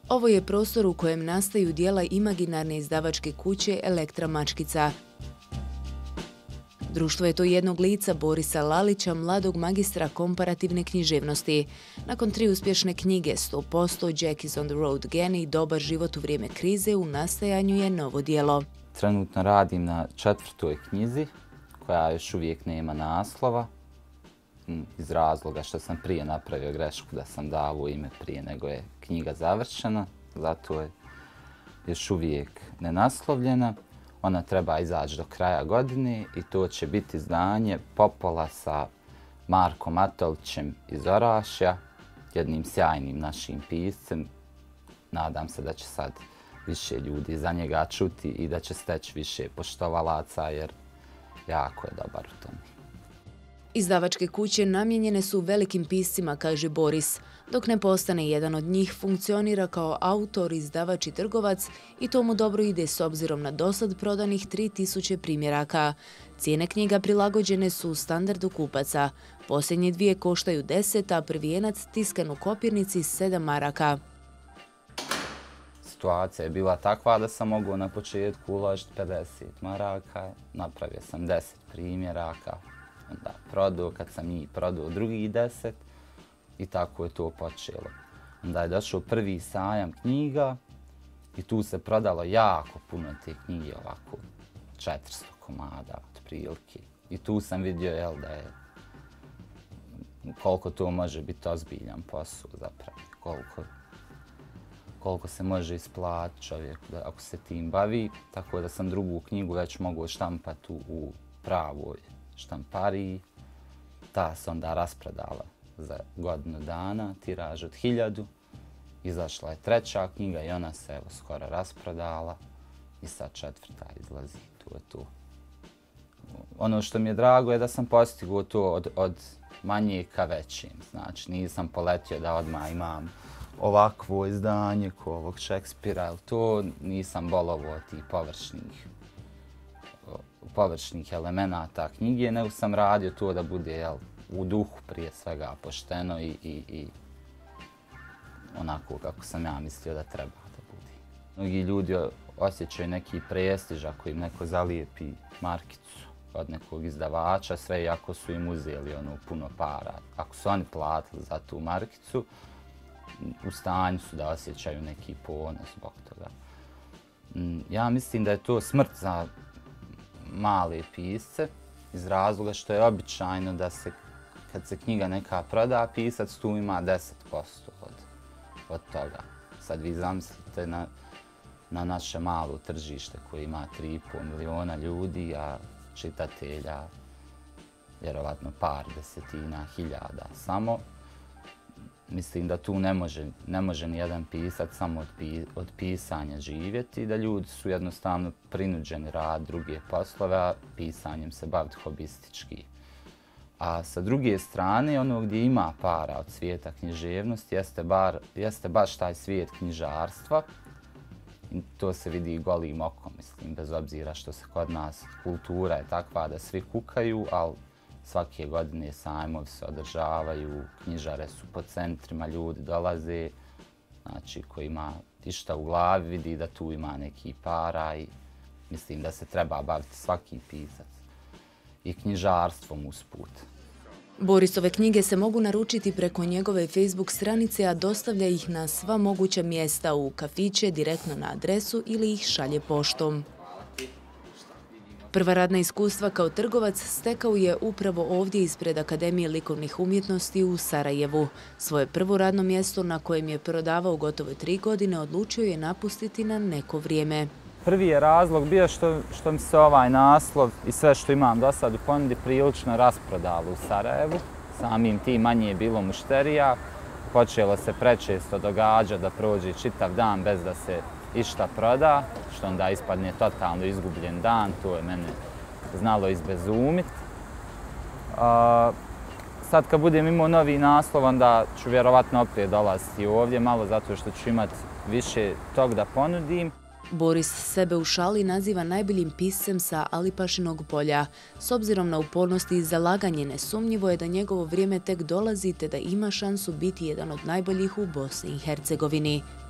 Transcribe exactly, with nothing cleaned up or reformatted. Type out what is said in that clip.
Ovo je prostor u kojem nastaju dijela imaginarne izdavačke kuće Elektra Mačkica. Društvo je to jednog lica Borisa Lalića, mladog magistra komparativne književnosti. Nakon tri uspješne knjige sto posto, Jack is on the road again i Dobar život u vrijeme krize, u nastajanju je novo djelo. Trenutno radim na četvrtoj knjizi, koja još uvijek nema naslova, iz razloga što sam prije napravio grešku da sam dao ime prije nego je knjiga završena, zato je još uvijek nenaslovljena. Ona treba izaći do kraja godine i to će biti izdanje Popola sa Markom Atolićem iz Orašja, jednim sjajnim našim piscem. Nadam se da će sad više ljudi za njega čuti i da će steći više poštovalaca jer jako je dobar u tome. Izdavačke kuće namijenjene su velikim piscima, kaže Boris. Dok ne postane jedan od njih, funkcionira kao autor, izdavač i trgovac i to mu dobro ide s obzirom na dosad prodanih tri tisuće primjeraka. Cijene knjiga prilagođene su standardu kupaca. Posljednje dvije koštaju deset, a prvijenac tiskan u kopirnici sedam maraka. Situacija je bila takva da sam mogao na početku uložiti pedeset maraka, napravio sam deset primjeraka, onda prodao, kad sam njih prodao drugih deset i tako je to počelo. Onda je došao prvi sajam knjiga i tu se prodalo jako puno te knjige, ovako četiristo komada otprilike. I tu sam vidio jel, da je koliko to može biti ozbiljan posao zapravo, koliko, koliko se može isplatiti čovjeku da, ako se tim bavi. Tako da sam drugu knjigu već mogao štampati u, u pravoj štampariji. Ta se onda rasprodala za godinu dana, tiraž od hiljadu. Izašla je treća knjiga i ona se evo skoro rasprodala i sad četvrta izlazi, to je to. Ono što mi je drago je da sam postigao to od, od manje ka većim, znači nisam poletio da odmah imam ovakvo izdanje ko ovog Šekspira, to nisam bolovao tih površnih površnih elemenata knjige, nego sam radio to da bude jel, u duhu prije svega pošteno i, i, i onako kako sam ja mislio da treba da bude. Mnogi ljudi osjećaju neki prestiž ako im neko zalijepi markicu od nekog izdavača, sve iako su im uzeli ono puno para. Ako su oni platili za tu markicu, u stanju su da osjećaju neki ponos zbog toga. Ja mislim da je to smrt za male pisce iz razloga što je običajno da se kad se knjiga neka proda, pisac tu ima deset posto od, od toga. Sad vi zamislite na, na naše malo tržište koje ima tri i pol miliona ljudi, a čitatelja vjerovatno par desetina hiljada samo. Mislim da tu ne može, ne može ni jedan pisac samo od, pi, od pisanja živjeti, da ljudi su jednostavno prinuđeni rad druge poslove, a pisanjem se baviti hobistički. A sa druge strane, ono gdje ima para od svijeta književnosti jeste, bar, jeste baš taj svijet knjižarstva. I to se vidi golim okom, mislim, bez obzira što se kod nas kultura je takva da svi kukaju, ali svake godine sajmovi se održavaju, knjižare su po centrima, ljudi dolaze, znači ko ima išta u glavi vidi da tu ima neki para i mislim da se treba baviti svaki pisac i knjižarstvom usput. Borisove knjige se mogu naručiti preko njegove Facebook stranice, a dostavlja ih na sva moguća mjesta u kafiće, direktno na adresu ili ih šalje poštom. Prva radna iskustva kao trgovac stekao je upravo ovdje ispred Akademije likovnih umjetnosti u Sarajevu. Svoje prvo radno mjesto na kojem je prodavao gotovo tri godine odlučio je napustiti na neko vrijeme. Prvi je razlog bio što, što mi se ovaj naslov i sve što imam do sad u ponudi prilično rasprodalo u Sarajevu. Samim tim manje je bilo mušterija. Počelo se prečesto događa da prođe čitav dan bez da se išta proda, što onda ispadne totalno izgubljen dan, to je mene znalo izbezumit. Sad kad budem imao novi naslov, onda ću vjerovatno opet dolaziti ovdje, malo zato što ću imati više tog da ponudim. Boris sebe u šali naziva najboljim piscem sa Alipašinog polja. S obzirom na upornost i zalaganje, nesumnjivo je da njegovo vrijeme tek dolazi te da ima šansu biti jedan od najboljih u Bosni i Hercegovini.